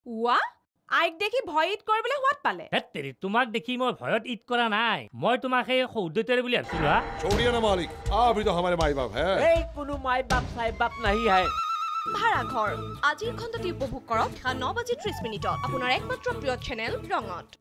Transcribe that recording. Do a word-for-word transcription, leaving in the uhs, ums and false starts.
ৱা আইক দেখি ভয় ঈদ কৰিবলৈ হোৱাত পালে হেত্তেৰি তোমাক দেখি মই ভয়ত ঈদ কৰা নাই মই তোমাক সেই সৌদৈতেৰে বুলি ভাবিছিলো হা छोड़िए ना मालिक आप भी तो हमारे माई बाप है এই কোনো মাই বাপ চাই বাপ নাহি হে ভাড়াঘৰ আজিৰ খণ্ডটি উপভোগ কৰক ন বাজি ত্ৰিশ মিনিটত আপোনাৰ একমাত্ৰ প্ৰিয় চেনেল ৰঙত